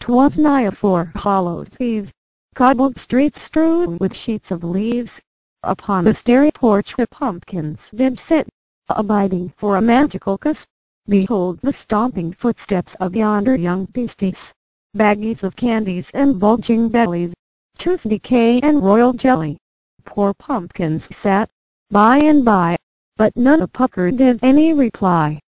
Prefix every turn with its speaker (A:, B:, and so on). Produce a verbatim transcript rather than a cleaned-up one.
A: 'Twas nigh afore Hallows Eves, cobbled streets strewn with sheets of leaves. Upon the stairy porch the pumpkins did sit, abiding for a magical kiss. Behold the stomping footsteps of yonder young beasties, baggies of candies and bulging bellies, tooth decay and royal jelly. Poor pumpkins sat, by and by, but none a pucker did any reply.